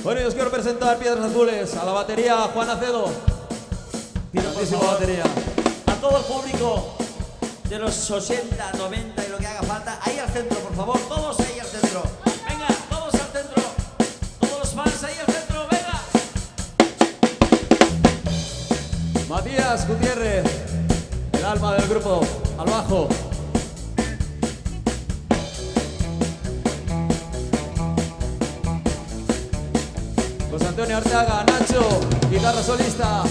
Bueno, y os quiero presentar Piedras Azules, a la batería Juan Acedo. Grandísima batería. A todo el público de los 80, 90 y lo que haga falta, ahí al centro, por favor, todos ahí al centro. Venga, todos al centro. Todos los fans ahí al centro, venga. Matías Gutiérrez, el alma del grupo, al bajo. José Antonio Arteaga, Nacho, guitarra solista.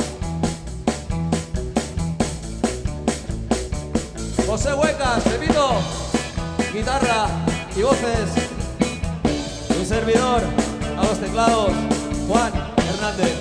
José Huecas, Pepito, guitarra y voces. Un servidor, a los teclados, Juan Hernández.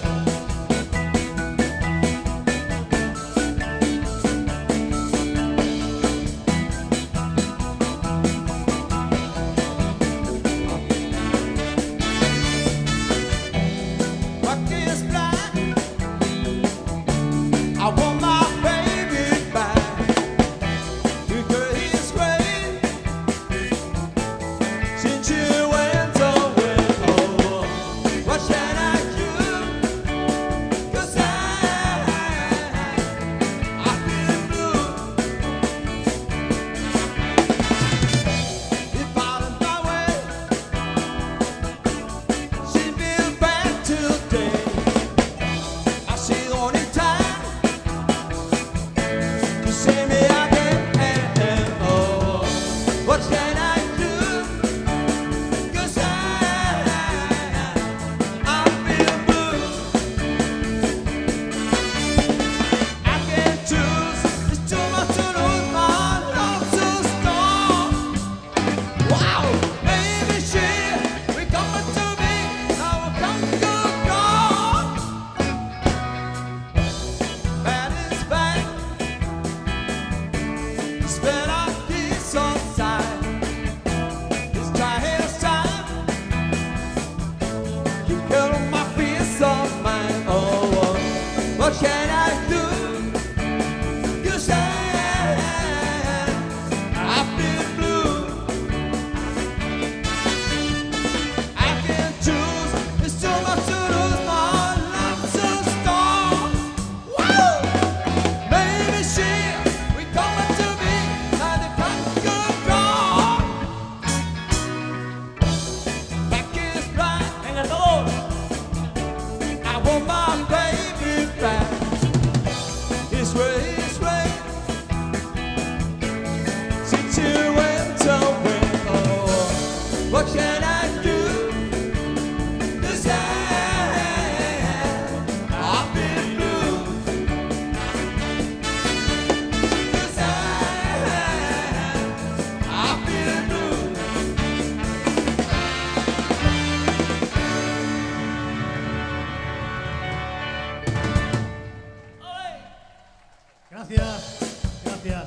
Gracias, gracias.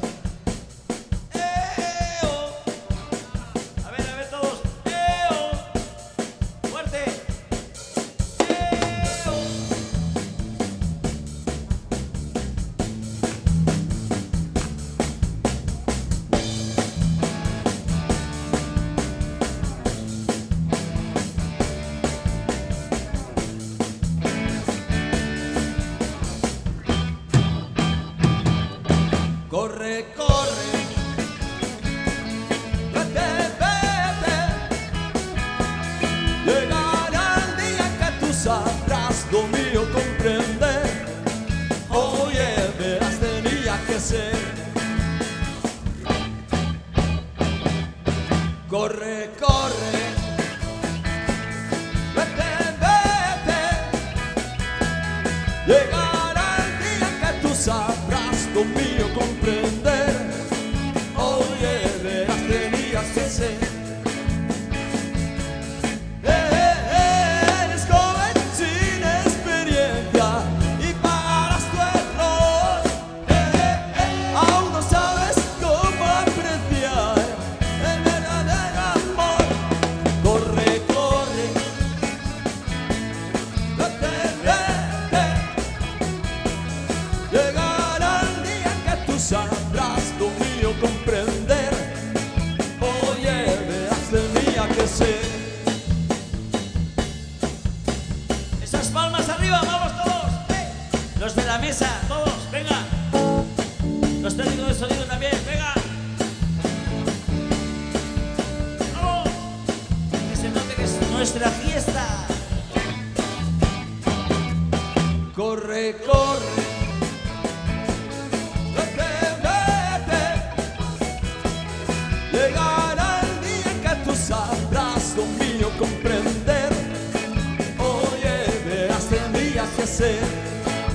A ver todos. Fuerte. Corre, corre, vete, vete. Llegará el día que tú sabrás lo mío comprender. Oye, verás, tenía que ser. Corre, corre, vete, vete. Llegará el día que tú sabrás lo mío comprender. Oye, verás, tenías que ser. Eres joven sin experiencia y pagarás tu error. Aún no sabes cómo apreciar el verdadero amor. Corre, corre, vete, vete. Llegará el día que tú sabrás lo mío comprender. Oye, verás, tenía que ser. nuestra fiesta. Corre, corre, vete, vete. Llegará el día en que tú sabrás lo mío comprender. Oye, verás, tendrías que ser.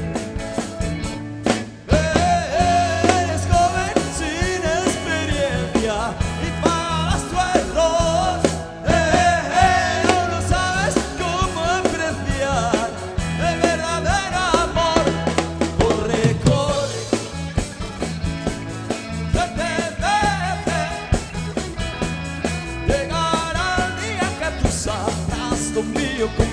Eres joven sin experiencia y pagas tu error. Aún no sabes cómo apreciar el verdadero amor. Corre, corre, vete, vete. Llegará el día que tú sabrás lo mío.